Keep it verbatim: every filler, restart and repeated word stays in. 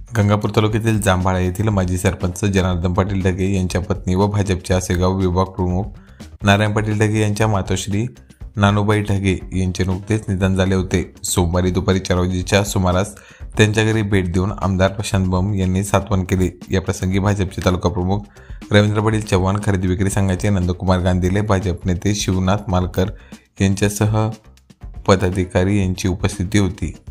गंगापूर तालुक्यातील जांभाळा येथील माजी सरपंच जनार्दन पाटील ढगे यांच्या पत्नी व भाजपचे आसेगाव विभाग प्रमुख नारायण पाटील ढगे यांच्या मातोश्री नानूबाई ढगे यांचे नुकतेच निधन झाले होते। सोमवारी दुपारी चार वाजेच्या सुमारास त्यांच्या घरी भेट देऊन आमदार प्रशांत बंब यांनी सांत्वन केले। या प्रसंगी भाजपचे तालुका प्रमुख रवींद्र पाटील चव्हाण, खरेदी विक्री संघाचे नंदकुमार गांधीले, भाजप नेते शिवनाथ मालकर यांच्यासह पदाधिकारी यांची उपस्थिती होती।